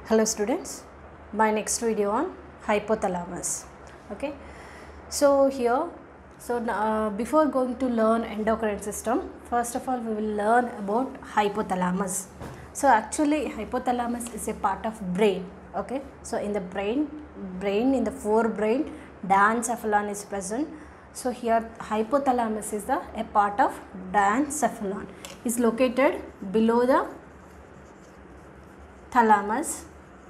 Hello students, my next video on hypothalamus. Okay, so here, before going to learn endocrine system, first of all we will learn about hypothalamus. So actually hypothalamus is a part of brain. Okay, so in the brain in the forebrain, diencephalon is present. So here hypothalamus is a part of diencephalon. Is located below the thalamus.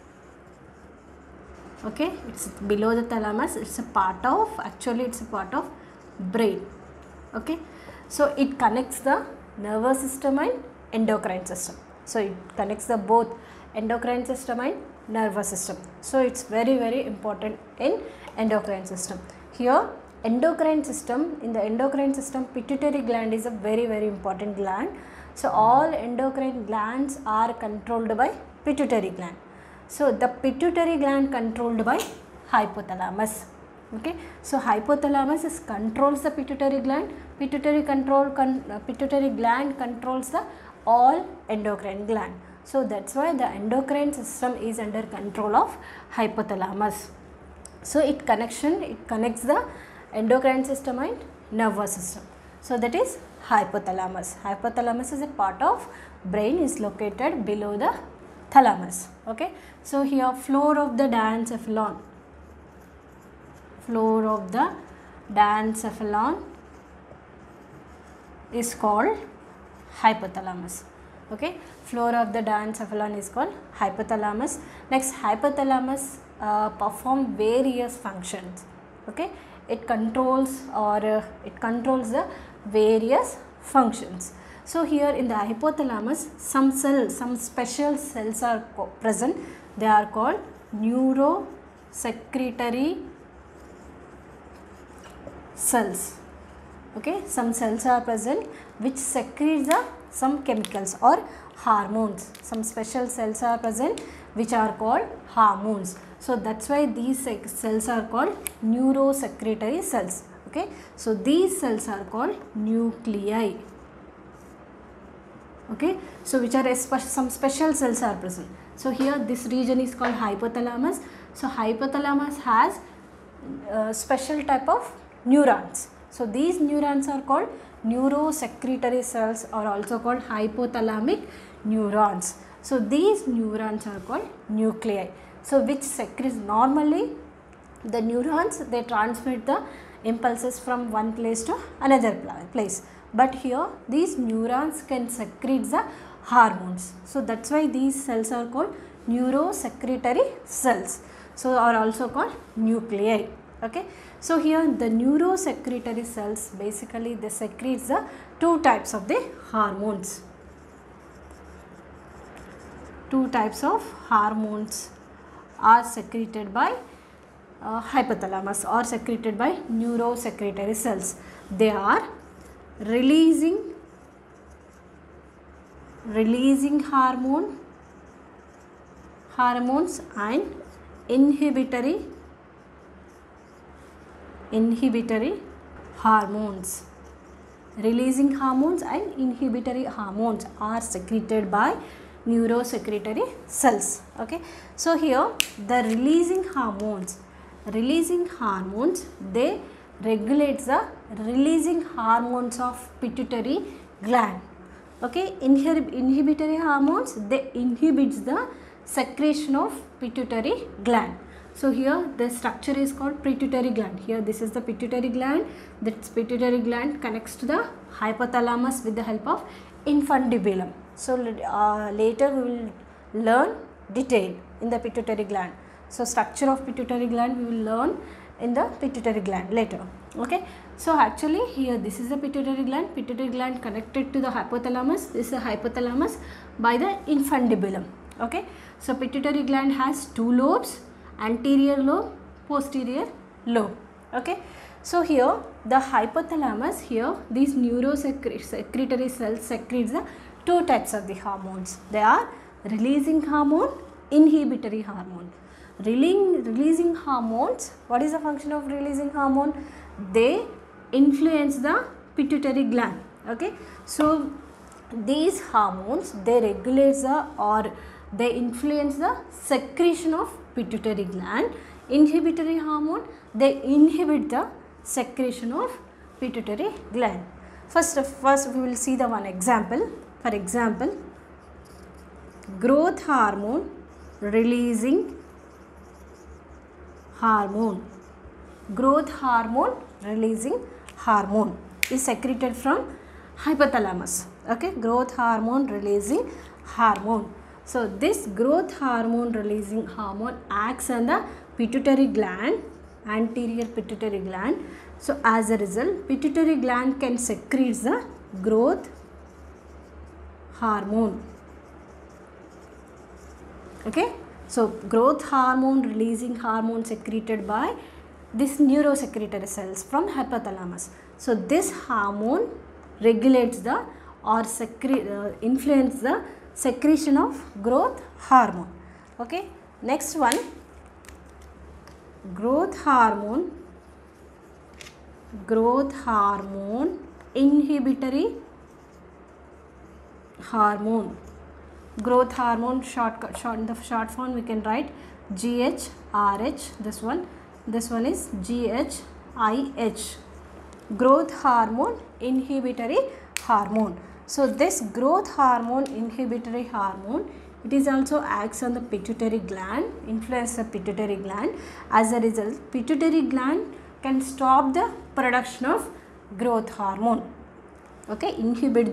Okay, it's below the thalamus. It's a part of brain. Okay, so it connects the nervous system and endocrine system. So it connects the both endocrine system and nervous system. So it's very important in endocrine system. Here endocrine system, in the endocrine system, pituitary gland is a very important gland. So all endocrine glands are controlled by pituitary gland. So the pituitary gland controlled by hypothalamus. Okay, so hypothalamus controls the pituitary gland. Pituitary gland controls the all endocrine gland. So that's why the endocrine system is under control of hypothalamus. So it connects the endocrine system and nervous system. So that is hypothalamus. Hypothalamus is a part of brain, is located below the thalamus. Okay, so here floor of the diencephalon is called hypothalamus. Okay, floor of the diencephalon is called hypothalamus. Next, hypothalamus perform various functions. Okay, it controls the various functions. So here in the hypothalamus, some special cells are present. They are called neurosecretory cells. Okay, some cells are present which secrete some chemicals or hormones. Some special cells are present which are called hormones. So that's why these cells are called neurosecretory cells. Okay, so these cells are called nuclei. Okay, so which are some special cells are present. So here this region is called hypothalamus. So hypothalamus has special type of neurons. So these neurons are called neurosecretory cells, or also called hypothalamic neurons. So these neurons are called nuclei. So which secretes, normally the neurons, they transmit the impulses from one place to another place. But here these neurons can secrete the hormones. So that's why these cells are called neurosecretory cells. So are also called nuclei. Okay. So here the neurosecretory cells, basically they secrete the two types of the hormones. Two types of hormones are secreted by hypothalamus or secreted by neurosecretory cells. They are releasing hormones and inhibitory hormones. Releasing hormones and inhibitory hormones are secreted by neurosecretory cells. Okay, so here the releasing hormones, they regulate the releasing hormones of pituitary gland. Okay, inhibitory hormones, they inhibits the secretion of pituitary gland. So here the structure is called pituitary gland. Here this is the pituitary gland. This pituitary gland connects to the hypothalamus with the help of infundibulum. So later we will learn detail in the pituitary gland. So structure of pituitary gland we will learn in the pituitary gland later. Okay, so actually here this is the pituitary gland connected to the hypothalamus. This is the hypothalamus by the infundibulum. Okay, so pituitary gland has two lobes, anterior lobe, posterior lobe. Okay, so here the hypothalamus, here these neurosecretory cells secretes the two types of the hormones. They are releasing hormone, inhibitory hormone. Releasing hormones, what is the function of releasing hormone? They influence the pituitary gland. Okay, so these hormones, they regulate the, or they influence the secretion of pituitary gland. Inhibitory hormone, they inhibit the secretion of pituitary gland. First we will see the one example. For example, growth hormone releasing hormone. Growth hormone releasing hormone is secreted from hypothalamus. Okay, growth hormone releasing hormone. So this growth hormone releasing hormone acts on the pituitary gland, anterior pituitary gland. So as a result, pituitary gland can secrete the growth hormone. Okay, so growth hormone releasing hormone secreted by this neurosecretory cells from hypothalamus. So this hormone regulates the or influence the secretion of growth hormone. Okay, next one, growth hormone inhibitory hormone. Growth hormone, the short form we can write GHRH. This one is GHIH. Growth hormone inhibitory hormone. So this growth hormone inhibitory hormone, it is also acts on the pituitary gland, influence the pituitary gland. As a result, pituitary gland can stop the production of growth hormone. Okay, it inhibit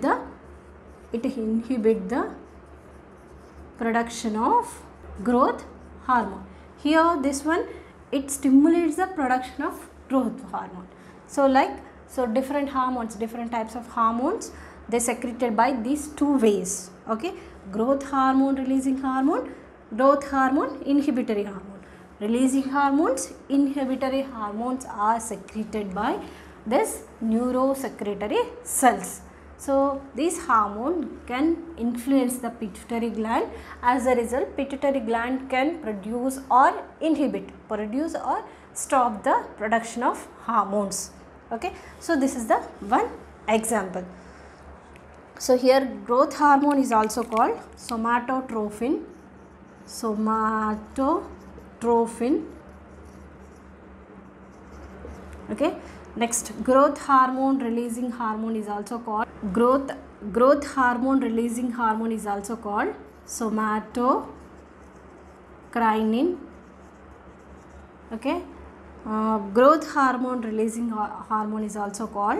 the production of growth hormone. Here this one, it stimulates the production of growth hormone. So different hormones, different types of hormones, they secreted by these two ways. Okay, growth hormone releasing hormone, growth hormone inhibitory hormone. Releasing hormones, inhibitory hormones are secreted by this neurosecretory cells. So these hormones can influence the pituitary gland. As a result, pituitary gland can produce or stop the production of hormones. Okay, so this is the one example. So here growth hormone is also called somatotrophin. Okay, next, growth hormone releasing hormone is also called growth hormone releasing hormone is also called somatokinin. Okay, growth hormone releasing hormone is also called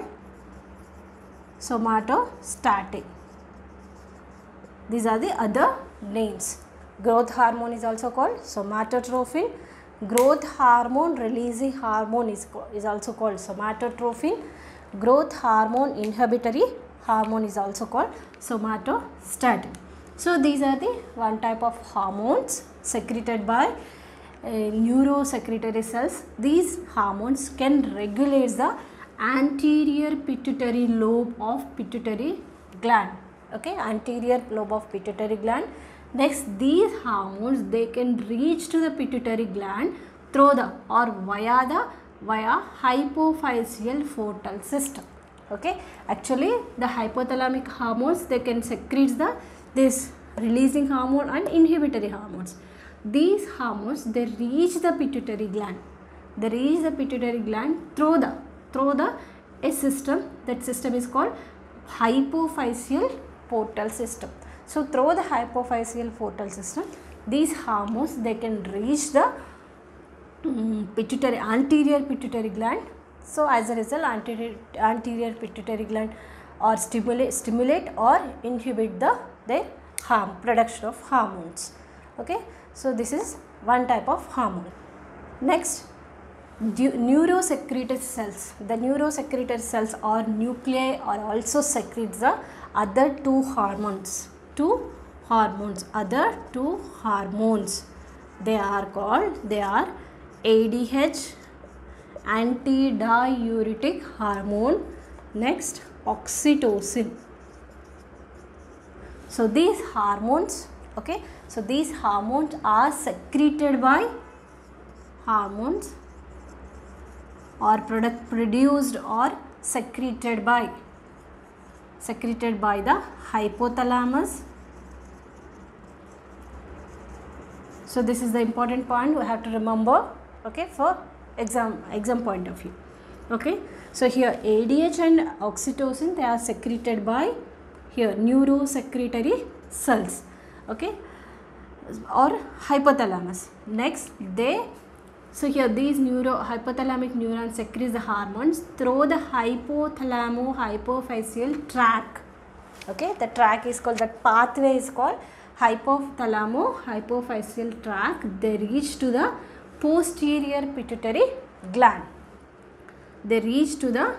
somatostatin. These are the other names. Growth hormone is also called somatotrophin. Growth hormone releasing hormone is also called somatotrophin. Growth hormone inhibitory hormone is also called somatostatin. So these are the one type of hormones secreted by neurosecretory cells. These hormones can regulate the anterior pituitary lobe of pituitary gland. Okay, anterior lobe of pituitary gland. Next, these hormones, they can reach to the pituitary gland through the or via hypophyseal portal system. Okay, actually the hypothalamic hormones, they can secrete this releasing hormone and inhibitory hormones. These hormones, they reach the pituitary gland. They reach the pituitary gland through a system. That system is called hypophyseal portal system. So through the hypophyseal portal system, these hormones, they can reach the anterior pituitary gland. So as a result, anterior pituitary gland or stimulate or inhibit their production of hormones. Okay, so this is one type of hormone. Next, neurosecretory cells. The neurosecretory cells or nuclei are also secrete the other two hormones. Other two hormones. They are ADH, antidiuretic hormone. Next, oxytocin. So these hormones, okay, so these hormones are secreted by hormones or produced or secreted by the hypothalamus So this is the important point we have to remember, okay, for exam point of view. Okay, so here ADH and oxytocin, they are secreted by here neurosecretory cells, okay, or hypothalamus. Next so here these hypothalamic neurons secrete the hormones through the hypothalamo-hypophyseal tract. Okay, the tract is called, that pathway is called hypothalamo-hypophyseal tract. They reach to the posterior pituitary gland. They reach to the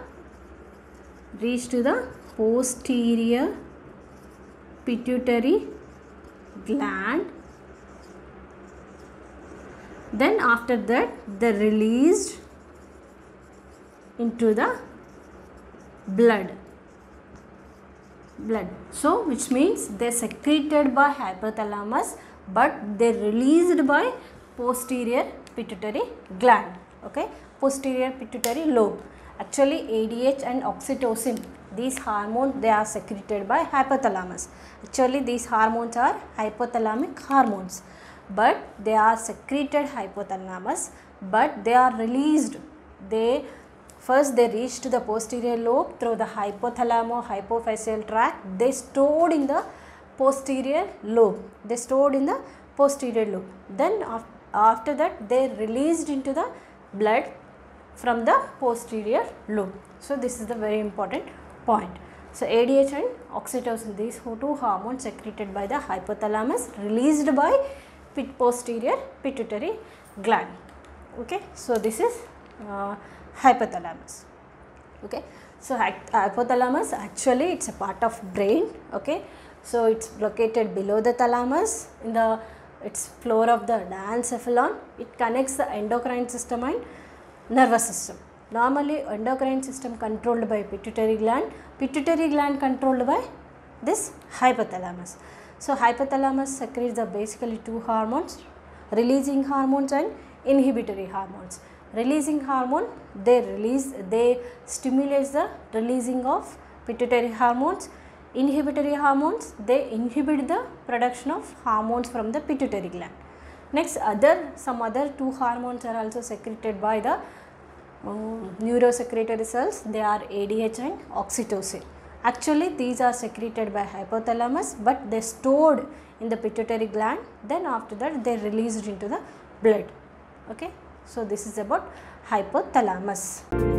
posterior pituitary gland. Then after that they released into the blood. So which means they secreted by hypothalamus, but they released by posterior pituitary gland. Okay, posterior pituitary lobe. Actually ADH and oxytocin, these hormones, they are secreted by hypothalamus. Actually these hormones are hypothalamic hormones, but they are secreted hypothalamus, but they are released. First they reach to the posterior lobe through the hypothalamo-hypophyseal tract. They stored in the posterior lobe. Then after that they released into the blood from the posterior lobe. So this is the very important point. So ADH and oxytocin, these two hormones secreted by the hypothalamus, released by posterior pituitary gland. Okay, so this is hypothalamus. Okay, so hypothalamus, actually it's a part of brain. Okay, so it's located below the thalamus in the floor of the diencephalon. It connects the endocrine system and nervous system. Normally endocrine system controlled by pituitary gland controlled by this hypothalamus. So hypothalamus secretes the basically two hormones, releasing hormones and inhibitory hormones. Releasing hormone, they stimulate the releasing of pituitary hormones. Inhibitory hormones, they inhibit the production of hormones from the pituitary gland. Next, some other two hormones are also secreted by the neurosecretory cells. They are ADH and oxytocin. Actually these are secreted by hypothalamus, but they stored in the pituitary gland. Then after that they released into the blood. Okay, so this is about hypothalamus.